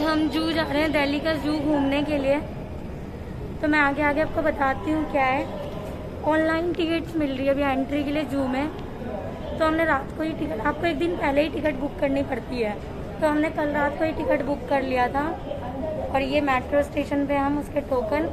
हम जू जा रहे हैं, दिल्ली का जू घूमने के लिए। तो मैं आगे आगे आपको बताती हूँ क्या है। ऑनलाइन टिकट्स मिल रही है अभी एंट्री के लिए जू में। तो हमने रात को ही टिकट, आपको एक दिन पहले ही टिकट बुक करनी पड़ती है, तो हमने कल रात को ही टिकट बुक कर लिया था। और ये मेट्रो स्टेशन पे हम उसके टोकन,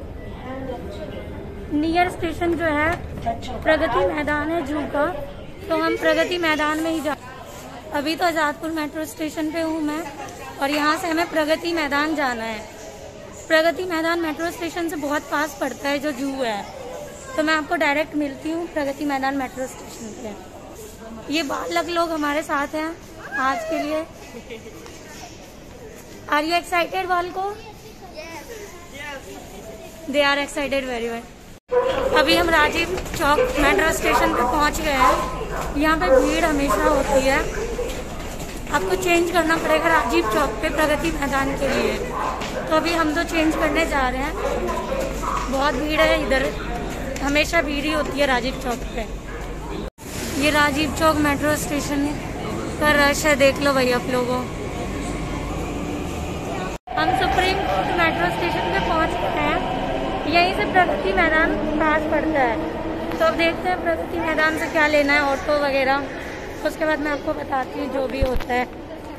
नियर स्टेशन जो है प्रगति मैदान है जू का, तो हम प्रगति मैदान में ही जा। अभी तो आजादपुर मेट्रो स्टेशन पे हूँ मैं, और यहाँ से हमें प्रगति मैदान जाना है। प्रगति मैदान मेट्रो स्टेशन से बहुत पास पड़ता है जो जू है, तो मैं आपको डायरेक्ट मिलती हूँ प्रगति मैदान मेट्रो स्टेशन पे। ये बालक लोग हमारे साथ हैं आज के लिए। आर यू एक्साइटेड बालको? They are excited very well. अभी हम राजीव चौक मेट्रो स्टेशन पे पहुंच गए हैं। यहाँ पे भीड़ हमेशा होती है, आपको चेंज करना पड़ेगा राजीव चौक पे प्रगति मैदान के लिए। तो अभी हम तो चेंज करने जा रहे हैं। बहुत भीड़ है इधर, हमेशा भीड़ ही होती है राजीव चौक पे। ये राजीव चौक मेट्रो स्टेशन का रश है, देख लो भाई आप लोगों। हम सुप्रीम कोर्ट मेट्रो स्टेशन पे पहुंच गए हैं। यहीं से प्रगति मैदान पास पड़ता है, तो अब देखते हैं प्रगति मैदान से क्या लेना है, ऑटो वगैरह। उसके बाद मैं आपको बताती हूँ जो भी होता है।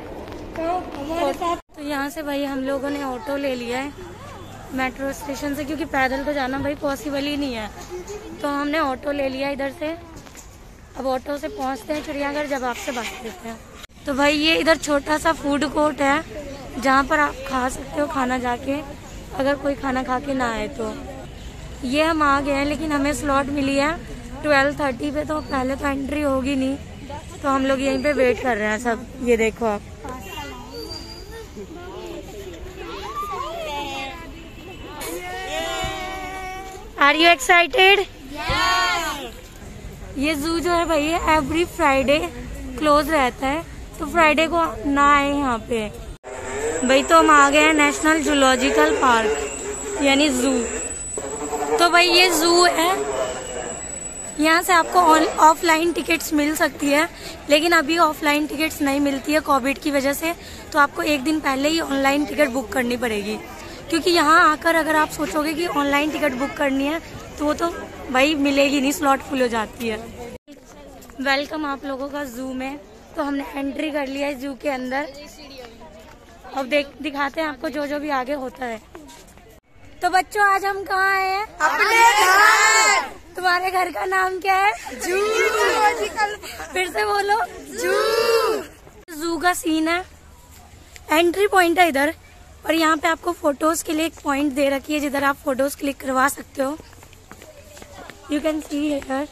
तो यहाँ से भाई हम लोगों ने ऑटो ले लिया है मेट्रो स्टेशन से, क्योंकि पैदल तो जाना भाई पॉसिबल ही नहीं है। तो हमने ऑटो ले लिया इधर से। अब ऑटो से पहुँचते हैं चिड़ियाघर, जब आपसे बात करते हैं। तो भाई ये इधर छोटा सा फूड कोर्ट है, जहाँ पर आप खा सकते हो खाना जाके, अगर कोई खाना खा के ना आए तो। ये हम आ गए हैं, लेकिन हमें स्लॉट मिली है 12:30 पे, तो पहले तो एंट्री होगी नहीं, तो हम लोग यहीं पे वेट कर रहे हैं सब। ये देखो आप, आर यू एक्साइटेड? ये जू जो है भाई एवरी फ्राइडे क्लोज रहता है, तो फ्राइडे को ना आए यहाँ पे भाई। तो हम आ गए हैं नेशनल जूलॉजिकल पार्क यानी जू। तो भाई ये जू है, यहाँ से आपको ऑफलाइन टिकट्स मिल सकती है, लेकिन अभी ऑफलाइन टिकट्स नहीं मिलती है कोविड की वजह से। तो आपको एक दिन पहले ही ऑनलाइन टिकट बुक करनी पड़ेगी, क्योंकि यहाँ आकर अगर आप सोचोगे कि ऑनलाइन टिकट बुक करनी है तो वो तो भाई मिलेगी नहीं, स्लॉट फुल हो जाती है। वेलकम आप लोगों का जू में। तो हमने एंट्री कर लिया है जू के अंदर। अब दिखाते हैं आपको जो जो भी आगे होता है। तो बच्चों आज हम कहाँ आए हैं? अपने घर। तुम्हारे घर का नाम क्या है? जू। फिर से बोलो, जू। जू का सीन है, एंट्री पॉइंट है इधर, और यहाँ पे आपको फोटोज के लिए एक पॉइंट दे रखी है जिधर आप फोटोज क्लिक करवा सकते हो। You can see here.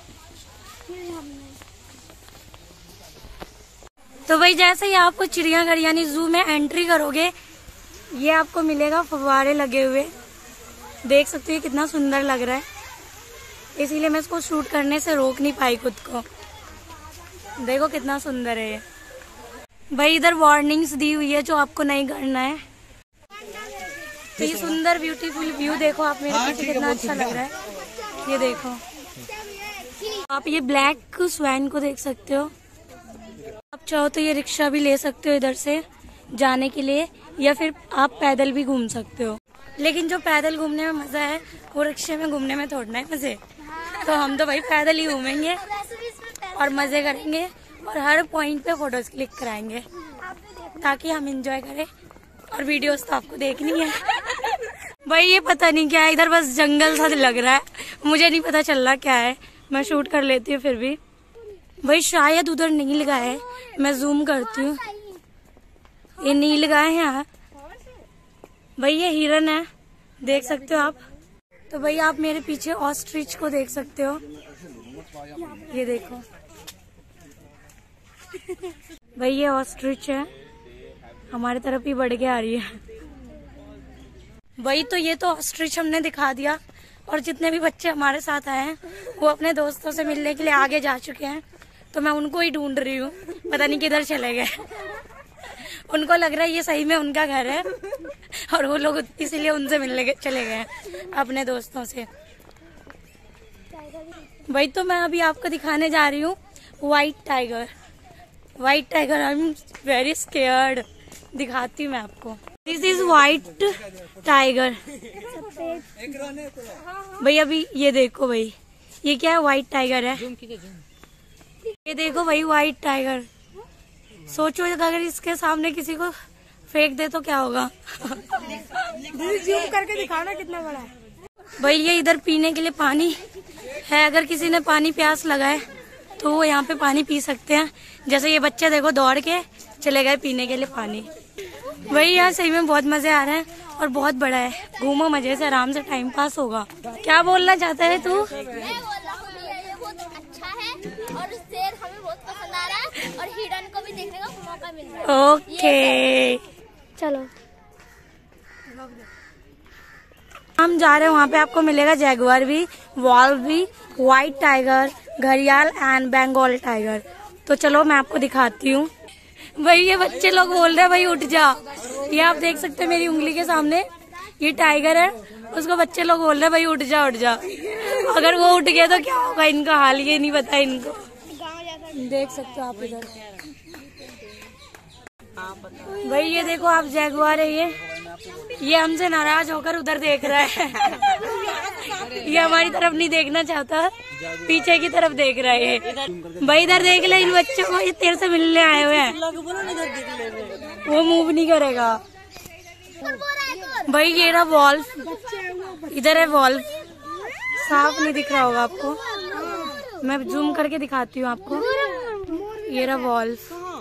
तो भाई जैसे ही आपको चिड़ियाघर यानी जू में एंट्री करोगे, ये आपको मिलेगा फव्वारे लगे हुए। देख सकते हो कितना सुंदर लग रहा है, इसीलिए मैं इसको शूट करने से रोक नहीं पाई खुद को। देखो कितना सुंदर है ये। भाई इधर वार्निंग्स दी हुई है जो आपको नहीं करना है। तो ये सुंदर ब्यूटीफुल व्यू देखो आप मेरे पीछे, कितना अच्छा लग रहा है। ये देखो आप, ये ब्लैक स्वैन को देख सकते हो। आप चाहो तो ये रिक्शा भी ले सकते हो इधर से जाने के लिए, या फिर आप पैदल भी घूम सकते हो। लेकिन जो पैदल घूमने में मजा है वो रिक्शे में घूमने में थोड़ा है मजे। तो हम तो भाई पैदल ही घूमेंगे और मजे करेंगे, और हर पॉइंट पे फोटोज क्लिक कराएंगे ताकि हम एंजॉय करें। और वीडियोस तो आपको देखनी है। भाई ये पता नहीं क्या है, इधर बस जंगल सा लग रहा है, मुझे नहीं पता चल रहा क्या है। मैं शूट कर लेती हूँ फिर भी। भाई शायद उधर नील गाय है, मैं जूम करती हूँ। ये नील गाय है यहाँ। भाई ये हिरन है, देख सकते हो आप। तो भाई आप मेरे पीछे ऑस्ट्रिच को देख सकते हो, ये देखो। भाई ये ऑस्ट्रिच है, हमारे तरफ ही बढ़ के आ रही है। भाई तो ये तो ऑस्ट्रिच हमने दिखा दिया, और जितने भी बच्चे हमारे साथ आए हैं वो अपने दोस्तों से मिलने के लिए आगे जा चुके हैं। तो मैं उनको ही ढूंढ रही हूँ, पता नहीं किधर चले गए। उनको लग रहा है ये सही में उनका घर है, और वो लोग इसीलिए उनसे मिलने चले गए अपने दोस्तों से। भाई तो मैं अभी आपको दिखाने जा रही हूँ white tiger. White tiger, I am very scared. दिखाती हूँ मैं आपको। This is white tiger. भाई अभी ये देखो भाई, ये क्या है? व्हाइट टाइगर है। ये देखो भाई व्हाइट टाइगर। सोचो अगर इसके सामने किसी को फेंक दे तो क्या होगा। जूम करके दिखाना कितना बड़ा है। भाई ये इधर पीने के लिए पानी है, अगर किसी ने पानी प्यास लगाए तो वो यहाँ पे पानी पी सकते हैं। जैसे ये बच्चे देखो दौड़ के चले गए पीने के लिए पानी। भाई यहाँ सही में बहुत मजे आ रहे हैं और बहुत बड़ा है। घूमो मजे से, आराम से टाइम पास होगा। क्या बोलना चाहता है तू? मैं बोल रहा हूँ भैया ये बहुत अच्छा है और शेर हमें बहुत पसंद आ रहा है और हिरन को भी देखने का मौका मिल रहा है। ओके चलो हम जा रहे हैं। वहाँ पे आपको मिलेगा जैगुआर भी, वॉल्व भी, व्हाइट टाइगर, घड़ियाल एंड बंगाल टाइगर। तो चलो मैं आपको दिखाती हूँ। भाई ये बच्चे लोग बोल रहे हैं भाई उठ जा। ये आप देख सकते हैं मेरी उंगली के सामने, ये टाइगर है, उसको बच्चे लोग बोल रहे हैं भाई उठ जा उठ जा। अगर वो उठ गया तो क्या होगा इनका हाल, ये नहीं पता इनको। देख सकते हो आप इधर। भाई ये देखो आप जैगुआर है, ये हमसे नाराज होकर उधर देख रहा है। ये हमारी तरफ नहीं देखना चाहता, पीछे की तरफ देख रहा है ये। भाई इधर देख ले इन बच्चों को, ये तेरे से मिलने आए हुए हैं। वो मूव नहीं करेगा। भाई ये रहा वॉल्व, इधर है वॉल्व, साफ नहीं दिख रहा होगा आपको, मैं जूम करके दिखाती हूँ आपको। ये रहा वॉल्व।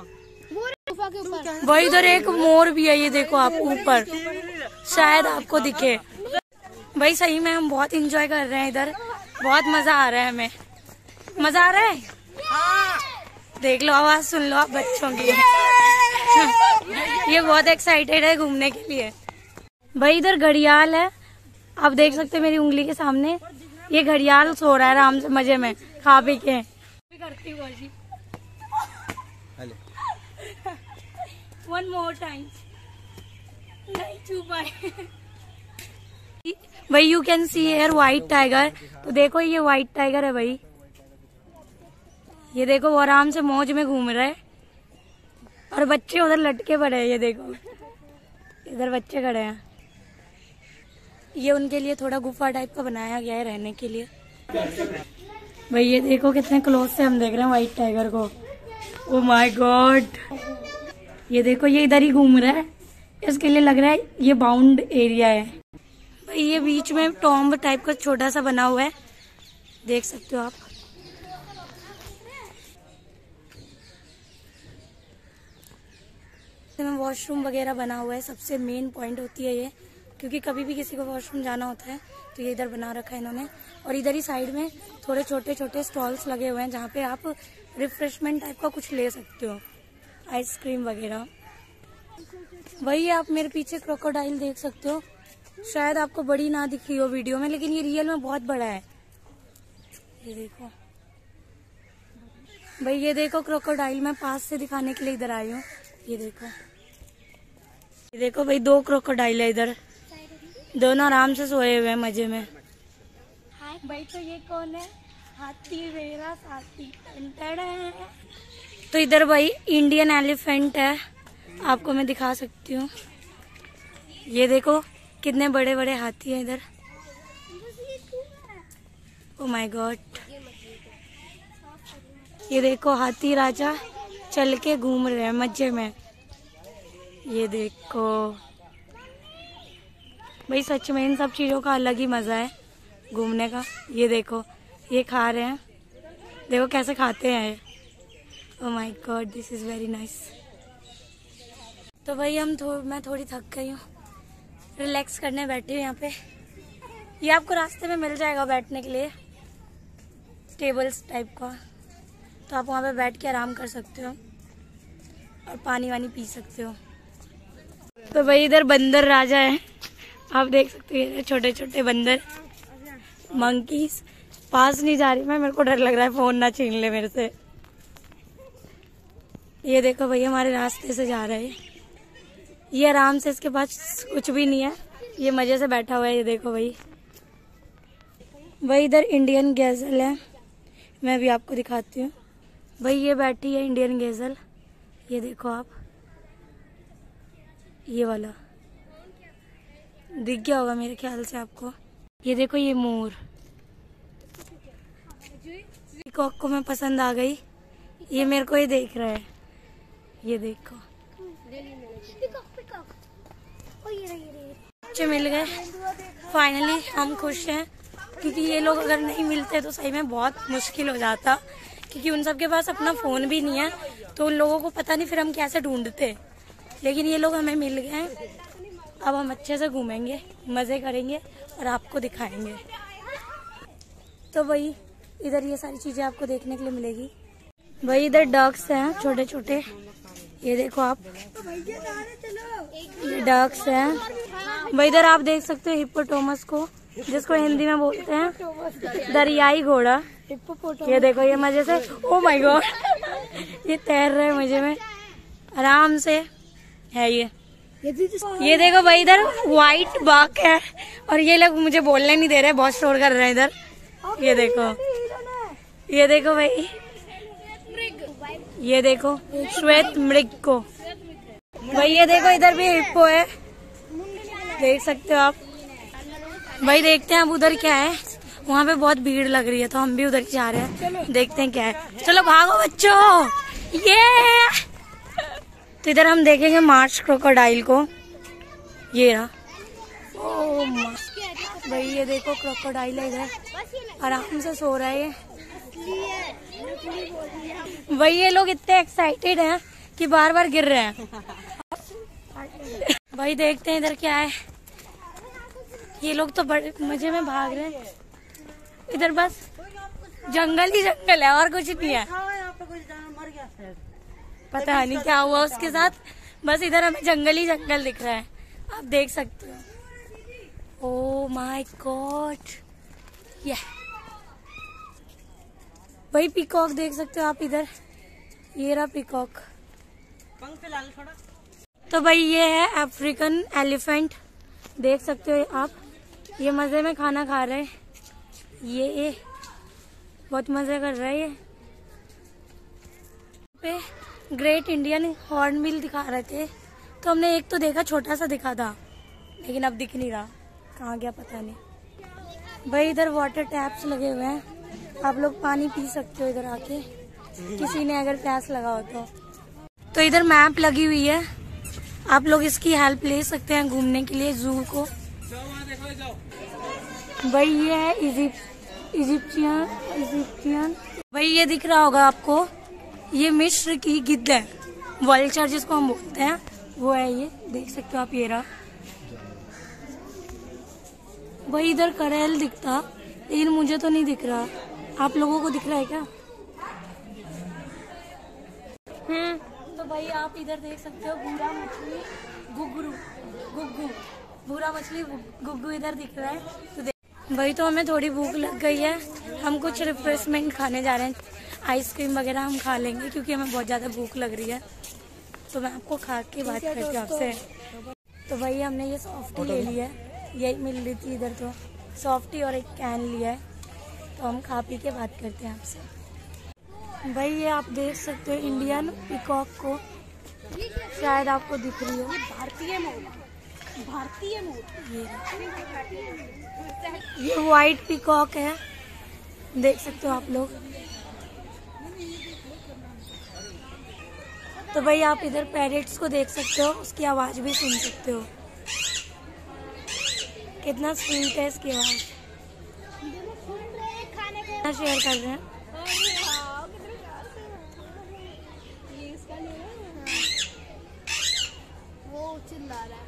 भाई इधर एक मोर भी है, ये देखो आप ऊपर, शायद आपको दिखे। भाई सही में हम बहुत एंजॉय कर रहे हैं इधर, बहुत मजा आ रहा है हमें। मजा आ रहा है? देख लो आवाज सुन लो आप बच्चों की। ये बहुत एक्साइटेड है घूमने के लिए। भाई इधर घड़ियाल है, आप देख सकते हैं मेरी उंगली के सामने। ये घड़ियाल सो रहा है आराम से मजे में खा पी के। One more time. नहीं छू पाए। भाई you can see here white tiger. तो देखो ये व्हाइट टाइगर है भाई, ये देखो वो आराम से मौज में घूम रहा है और बच्चे उधर लटके पड़े हैं। ये देखो इधर बच्चे खड़े हैं, ये उनके लिए थोड़ा गुफा टाइप का बनाया गया है रहने के लिए। भाई ये देखो कितने क्लोज से हम देख रहे हैं व्हाइट टाइगर को। ओ माय गॉड, ये देखो ये इधर ही घूम रहा है, इसके लिए लग रहा है ये बाउंड एरिया है। भाई ये बीच में टॉम्ब टाइप का छोटा सा बना हुआ है, देख सकते हो आप। इसमें वॉशरूम वगैरह बना हुआ है, सबसे मेन पॉइंट होती है ये, क्योंकि कभी भी किसी को वॉशरूम जाना होता है तो ये इधर बना रखा है इन्होंने। और इधर ही साइड में थोड़े छोटे छोटे स्टॉल्स लगे हुए हैं जहाँ पे आप रिफ्रेशमेंट टाइप का कुछ ले सकते हो, आइसक्रीम वगैरह। वही आप मेरे पीछे क्रोकोडाइल देख सकते हो, शायद आपको बड़ी ना दिख रही हो वीडियो में, लेकिन ये रियल में बहुत बड़ा है। ये देखो भाई, ये देखो क्रोकोडाइल, मैं पास से दिखाने के लिए इधर आई हूँ। ये देखो भाई, 2 क्रोकोडाइल है इधर, दोनों आराम से सोए हुए हैं मजे में। भाई तो ये कौन है? हाथी मेरा साथी। तो इधर भाई इंडियन एलिफेंट है, आपको मैं दिखा सकती हूँ। ये देखो कितने बड़े बड़े हाथी हैं इधर। ओ माय गॉड, ये देखो हाथी राजा चल के घूम रहे हैं मजे में। ये देखो भाई, सच में इन सब चीजों का अलग ही मजा है घूमने का। ये देखो ये खा रहे हैं, देखो कैसे खाते हैं। Oh my god, this is very nice. तो भाई मैं थोड़ी थक गई हूँ, रिलैक्स करने बैठी हूँ यहाँ पे। ये आपको रास्ते में मिल जाएगा बैठने के लिए, टेबल्स टाइप का, तो आप वहाँ पे बैठ के आराम कर सकते हो और पानी वानी पी सकते हो। तो भाई इधर बंदर राजा है, आप देख सकते हैं छोटे छोटे बंदर, मंकीज। पास नहीं जा रही मैं, मेरे को डर लग रहा है फोन ना छीन ले मेरे से। ये देखो भाई हमारे रास्ते से जा रहे हैं, ये आराम से, इसके पास कुछ भी नहीं है, ये मजे से बैठा हुआ है। ये देखो भाई इधर इंडियन गैजल है, मैं भी आपको दिखाती हूँ। भाई ये बैठी है इंडियन गैजल, ये देखो आप, ये वाला दिख गया होगा मेरे ख्याल से आपको। ये देखो ये मोर, पीकॉक को मैं पसंद आ गई। ये मेरे को ही देख रहा है, ये देखो बच्चे मिल गए फाइनली। हम खुश हैं क्योंकि ये लोग अगर नहीं मिलते तो सही में बहुत मुश्किल हो जाता, क्योंकि उन सब के पास अपना फोन भी नहीं है, तो उन लोगों को पता नहीं फिर हम कैसे ढूंढते। लेकिन ये लोग हमें मिल गए हैं। अब हम अच्छे से घूमेंगे, मजे करेंगे और आपको दिखाएंगे। तो भाई इधर ये सारी चीजें आपको देखने के लिए मिलेगी। भाई इधर डक्स हैं छोटे छोटे, ये देखो आप, ये डक्स हैं। भाई इधर आप देख सकते हो हिप्पोपोटामस को, जिसको हिंदी में बोलते हैं दरियाई घोड़ा। ये देखो ये मजे से, ओ माय गॉड, ये तैर रहे हैं मजे में आराम से है। ये देखो भाई इधर व्हाइट बाघ है, और ये लोग मुझे बोलने नहीं दे रहे, बहुत शोर कर रहे हैं इधर। ये देखो, ये देखो भाई, ये देखो श्वेत मृग को। भाई ये देखो इधर भी हिप्पो है, देख सकते हो आप। भाई देखते हैं अब उधर क्या है। वहाँ पे बहुत भीड़ लग रही है तो हम भी उधर जा रहे हैं, देखते हैं क्या है। चलो भागो बच्चों, ये तो इधर हम देखेंगे मार्श क्रोकोडाइल को। ये रहा, ओ भाई ये देखो क्रोकोडाइल है इधर, आराम से सो रहा है ये। भाई ये लोग इतने एक्साइटेड हैं कि बार बार गिर रहे हैं। भाई देखते हैं इधर क्या है। ये लोग तो बड़े मजे में भाग रहे हैं। इधर बस जंगल ही जंगल है और कुछ नहीं है। पता नहीं क्या हुआ उसके साथ, बस इधर हमें जंगल ही जंगल दिख रहा है, आप देख सकते हो। ओह माय गॉड, ये भाई पीकॉक देख सकते हो आप इधर, ये रहा पीकॉक। तो भाई ये है अफ्रीकन एलिफेंट, देख सकते हो आप, ये मजे में खाना खा रहे हैं। ये बहुत मजे कर रहा है। ये पे ग्रेट इंडियन हॉर्नबिल दिखा रहे थे, तो हमने एक तो देखा, छोटा सा दिखा था, लेकिन अब दिख नहीं रहा, कहाँ गया पता नहीं। भाई इधर वाटर टैप्स लगे हुए हैं, आप लोग पानी पी सकते हो इधर आके, किसी ने अगर प्यास लगा हो तो इधर मैप लगी हुई है, आप लोग इसकी हेल्प ले सकते हैं घूमने के लिए जू को। भाई ये है इजिप्शियन। भाई ये दिख रहा होगा आपको, ये मिस्र की गिद्ध है, वल्चर जिसको हम बोलते हैं, वो है ये, देख सकते हो आप। ये रहा भाई इधर करेल दिखता, लेकिन मुझे तो नहीं दिख रहा, आप लोगों को दिख रहा है क्या? तो भाई आप इधर देख सकते हो भूरा मछली गुग्गू, भूरा मछली गुग्गू इधर दिख रहा है। तो भाई तो हमें थोड़ी भूख लग गई है, हम कुछ रिफ्रेशमेंट खाने जा रहे हैं, आइसक्रीम वगैरह हम खा लेंगे क्योंकि हमें बहुत ज़्यादा भूख लग रही है। तो मैं आपको खा के बात करती हूँ आपसे। तो भाई हमने ये सॉफ्टी ले लिया है, यही मिल रही थी इधर, तो सॉफ्टी और एक कैन लिया है, तो हम खा पी के बात करते हैं आपसे। भाई ये आप देख सकते हो इंडियन पीकॉक को, शायद आपको दिख रही हो, भारतीय मोर, ये व्हाइट पीकॉक है, देख सकते हो आप लोग। तो भाई आप इधर पैरेट्स को देख सकते हो, उसकी आवाज भी सुन सकते हो, कितना स्वीट है इसकी आवाज। शेयर कर रहे हैं। वो चिल्ला रहा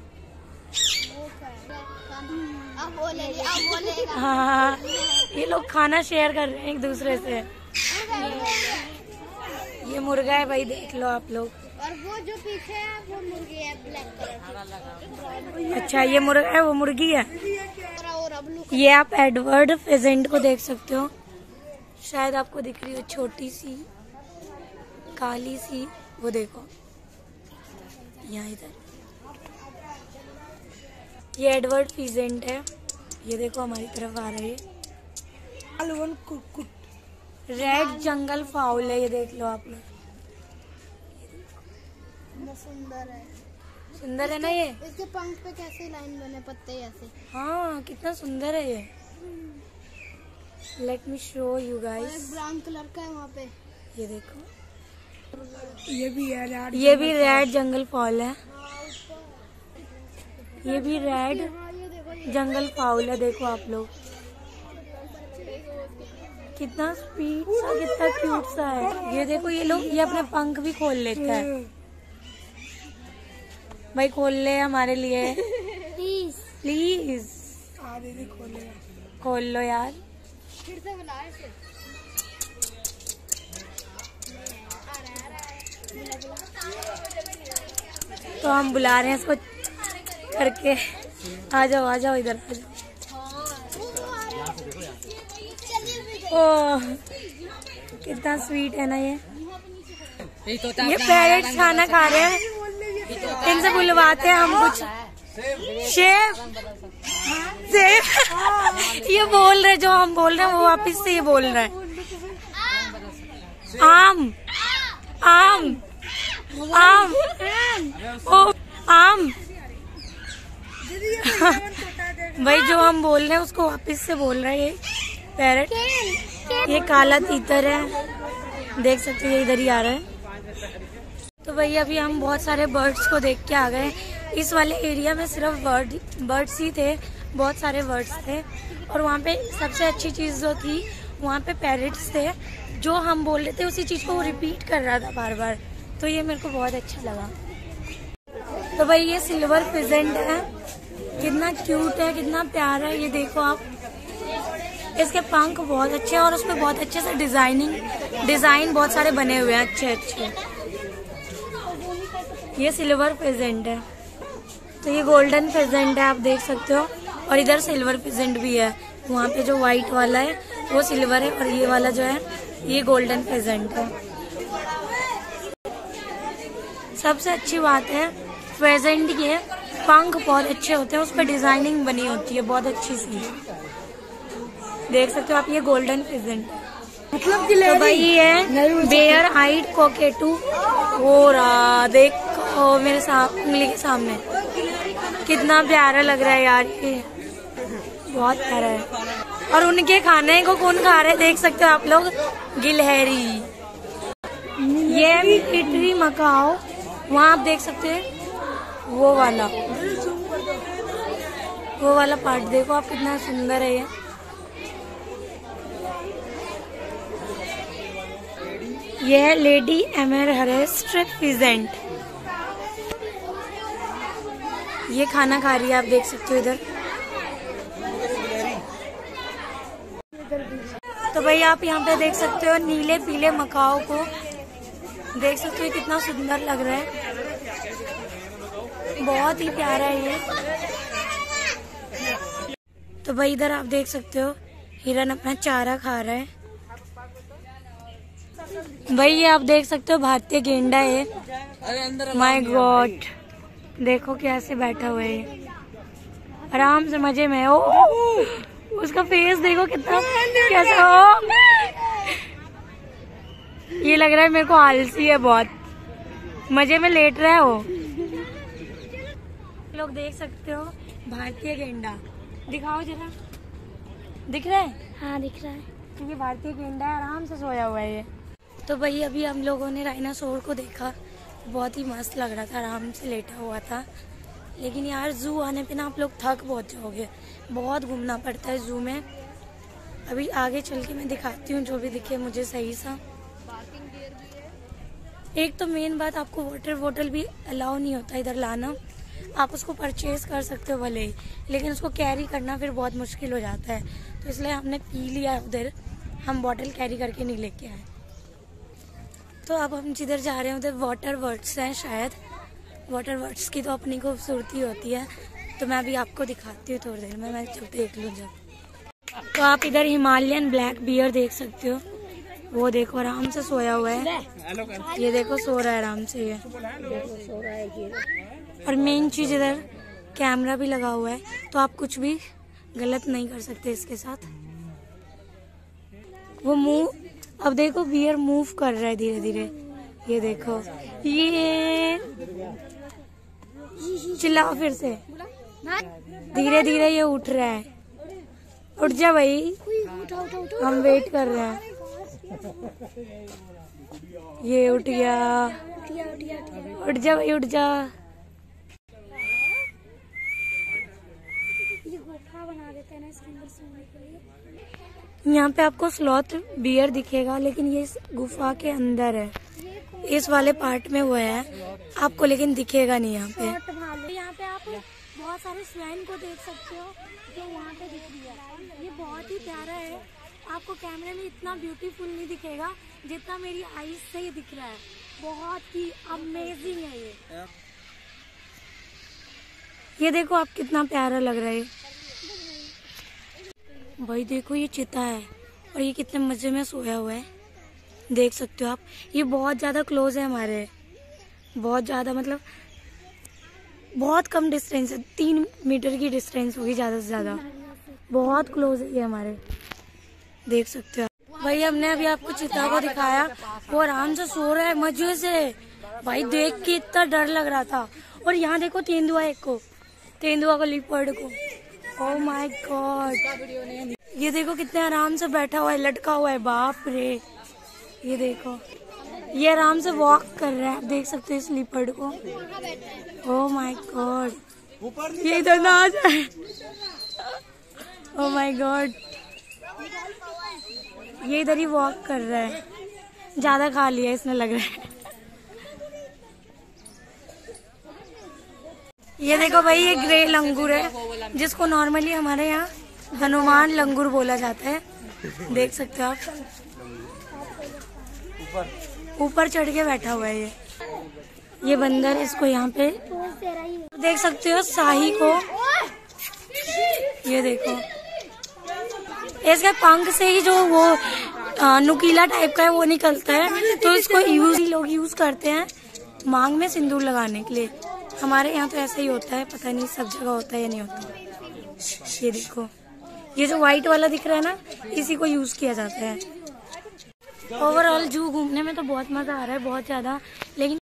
है, हाँ ये लोग खाना शेयर कर रहे हैं एक दूसरे से। ये मुर्गा है भाई, देख लो आप लोग। और वो जो पीछे है वो मुर्गी है, ब्लैक कलर। अच्छा ये मुर्गा है, वो मुर्गी है। ये आप एडवर्ड फेजेंट को देख सकते हो, शायद आपको दिख रही हो, छोटी सी काली सी, वो देखो यहाँ इधर, ये एडवर्ड फेजेंट है, ये देखो हमारी तरफ आ रही है। रेड जंगल फाउल है, ये देख लो आप लोग, सुंदर है, सुंदर है ना ये? इसके पंख पे कैसे लाइन बने पत्ते ऐसे। हाँ कितना सुंदर है ये। लेट मी शो यू और गाइस। एक ब्राउन कलर का है वहाँ पे। ये देखो, ये भी है यार। ये भी रेड जंगल फाउल है। ये भी रेड हाँ ये देखो जंगल फाउल है। देखो आप लोग कितना स्वीट सा, कितना क्यूट सा है। ये देखो ये लोग ये अपने पंख भी खोल लेता है। भाई खोल ले हमारे लिए प्लीज। प्लीज। दीदी खोले। खोल लो यार। फिर से बुला इसे। तो हम बुला रहे हैं इसको करके। आ जाओ इधर आ जाओ। ओह कितना स्वीट है ना ये। ये पैरेट्स खाना खा रहे हैं। इनसे बुलवाते हैं हम कुछ। शेफ ये बोल रहे, जो हम बोल रहे हैं वो वापिस से ये बोल रहे हैं। आम आम आम ओ आम। भाई जो हम बोल रहे हैं उसको वापिस से बोल रहे हैं ये पैरेट। ये काला तीतर है, देख सकते हो ये इधर ही आ रहा है। तो भाई अभी हम बहुत सारे बर्ड्स को देख के आ गए। इस वाले एरिया में सिर्फ बर्ड्स ही थे, बहुत सारे बर्ड्स थे। और वहाँ पे सबसे अच्छी चीज़ जो थी वहाँ पे पैरेट्स थे। जो हम बोल रहे थे उसी चीज़ को वो रिपीट कर रहा था बार बार, तो ये मेरे को बहुत अच्छा लगा। तो भाई ये सिल्वर फिजेंट है, कितना क्यूट है, कितना प्यारा है। ये देखो आप, इसके पंख बहुत अच्छे हैं और उसमें बहुत अच्छे से डिजाइन बहुत सारे बने हुए हैं अच्छे अच्छे। ये सिल्वर फिजेंट है। तो ये गोल्डन फिजेंट है, आप देख सकते हो। और इधर सिल्वर फिजेंट भी है। वहाँ पे जो व्हाइट वाला है वो सिल्वर है और ये वाला जो है ये गोल्डन फिजेंट है। सबसे अच्छी बात है फिजेंट के पंख बहुत अच्छे होते हैं, उस पर डिजाइनिंग बनी होती है बहुत अच्छी सी। देख सकते हो आप, ये गोल्डन फिजेंट मतलब तो भाई ये बेयर आइड कॉकेटू हो रहा। देखो मेरे उंगली के सामने कितना प्यारा लग रहा है यार, ये बहुत प्यारा है। और उनके खाने को कौन खा रहे देख सकते हो आप लोग, गिलहरी। ये मिलिट्री मकाओ, वहाँ आप देख सकते हैं वो वाला पार्ट देखो आप, कितना सुंदर है ये। यह है लेडी एमरहर्स्ट फिजेंट। ये खाना खा रही है, आप देख सकते हो इधर। तो भाई आप यहाँ पे देख सकते हो नीले पीले मकाओ को, देख सकते हो कितना सुंदर लग रहा है, बहुत ही प्यारा है ये। तो भाई इधर आप देख सकते हो हिरन अपना चारा खा रहा है। भाई ये आप देख सकते हो भारतीय गेंडा है। माय गॉड, देखो कैसे बैठा हुआ है, आराम से मजे में। ओ उसका फेस देखो कितना कैसा हो। ये लग रहा है मेरे को आलसी है बहुत, मजे में लेट रहा है वो। लोग देख सकते हो भारतीय गेंडा, दिखाओ जरा, दिख रहा है? हाँ दिख रहा है। ये भारतीय गेंडा है, आराम से सोया हुआ है ये। तो भाई अभी हम लोगों ने डायनासोर को देखा, बहुत ही मस्त लग रहा था, आराम से लेटा हुआ था। लेकिन यार जू आने पे ना आप लोग थक बहुत जाओगे, बहुत घूमना पड़ता है जू में। अभी आगे चल के मैं दिखाती हूँ जो भी दिखे मुझे सही सा। एक तो मेन बात, आपको वाटर बोतल भी अलाउ नहीं होता इधर लाना। आप उसको परचेज कर सकते हो भले ही, लेकिन उसको कैरी करना फिर बहुत मुश्किल हो जाता है। तो इसलिए हमने पी लिया उधर, हम बॉटल कैरी करके नहीं लेके आए। तो अब हम जिधर जा रहे हैं उधर वाटर वर्ड्स हैं शायद। वाटर वर्ड्स की तो अपनी खूबसूरती होती है, तो मैं अभी आपको दिखाती हूँ थोड़ी देर में, मैं जब देख लूँ जब। तो आप इधर हिमालयन ब्लैक बियर देख सकते हो, वो देखो आराम से सोया हुआ है। ये देखो सो रहा है आराम से ये। और मेन चीज इधर कैमरा भी लगा हुआ है, तो आप कुछ भी गलत नहीं कर सकते इसके साथ। वो मूव, अब देखो बियर मूव कर रहा है धीरे धीरे, ये देखो चिल्लाओ फिर से। धीरे धीरे ये उठ रहा है। उठ जा भाई, हम वेट कर रहे हैं। ये उठ गया। उठ जा भाई, उठ जा। ये गुफा बना देते हैं ना इसके अंदर सोने के लिए। यहाँ पे आपको स्लॉथ बियर दिखेगा, लेकिन ये इस गुफा के अंदर है। इस वाले पार्ट में वो है आपको, लेकिन दिखेगा नहीं यहाँ पे। यहाँ पे आप बहुत सारे स्वैन को देख सकते हो जो वहाँ पे दिख रही है। ये बहुत ही प्यारा है। आपको कैमरे में इतना ब्यूटीफुल नहीं दिखेगा जितना मेरी आईज से ही दिख रहा है। बहुत ही अमेजिंग है ये देखो आप, कितना प्यारा लग रहा है भाई। देखो ये चिता है और ये कितने मजे में सोया हुआ है, देख सकते हो आप। ये बहुत ज्यादा क्लोज है हमारे, बहुत ज्यादा, मतलब बहुत कम डिस्टेंस है, 3 मीटर की डिस्टेंस होगी ज्यादा से ज्यादा। बहुत क्लोज है ये हमारे, देख सकते हो भाई। हमने अभी आपको चिता को दिखाया, वो आराम से सो रहा है मजे से भाई। देख के इतना डर लग रहा था। और यहाँ देखो तेंदुआ, एक को तेंदुआ को, लिपर्ड को। ओह माय गॉड, ये देखो कितने आराम से बैठा हुआ है, लटका हुआ है। बाप रे, ये देखो ये आराम से वॉक कर रहा है, आप देख सकते हो इस लिपर्ड को। ओह माय गॉड, ये इधर ना आ जाए। ओह माय गॉड, ये इधर ही वॉक कर रहा है। ज्यादा खा लिया इसने लग रहा है। ये देखो भाई, ये ग्रे लंगूर है जिसको नॉर्मली हमारे यहाँ हनुमान लंगूर बोला जाता है। देख सकते हो आप, ऊपर चढ़ के बैठा हुआ है ये बंदर। इसको यहाँ पे देख सकते हो, शाही को। ये देखो इसके पंख से ही जो वो नुकीला टाइप का है वो निकलता है, तो इसको लोग यूज करते हैं मांग में सिंदूर लगाने के लिए। हमारे यहाँ तो ऐसा ही होता है, पता नहीं सब जगह होता है या नहीं होता। ये देखो, ये जो व्हाइट वाला दिख रहा है ना, इसी को यूज किया जाता है। ओवरऑल जू घूमने में तो बहुत मजा आ रहा है, बहुत ज्यादा। लेकिन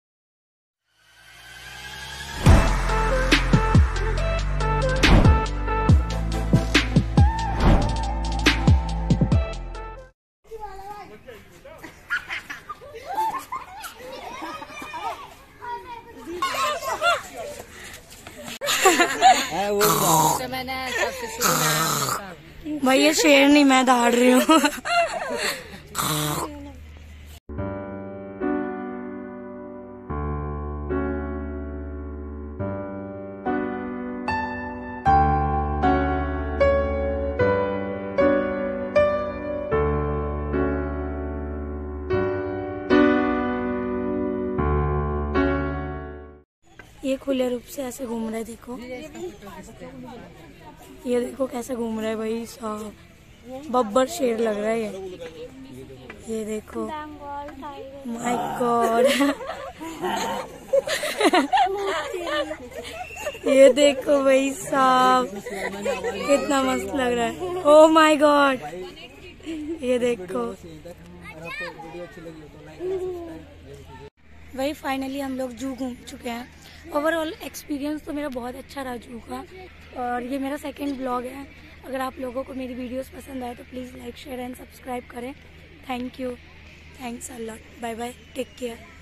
भाई ये शेर नहीं, मैं दौड़ रही हूँ। ये खुले रूप से ऐसे घूम रहा है, देखो। ये देखो कैसे घूम रहा है भाई साहब, बब्बर शेर लग रहा है ये देखो। माय गॉड, ये देखो भाई साहब, कितना मस्त लग रहा है। ओह माय गॉड, ये देखो भाई। फाइनली हम लोग जू घूम चुके हैं। ओवरऑल एक्सपीरियंस तो मेरा बहुत अच्छा रहा जू का, और ये मेरा सेकंड ब्लॉग है। अगर आप लोगों को मेरी वीडियोस पसंद आए तो please like, share and subscribe करें। Thank you, thanks a lot, bye bye, take care.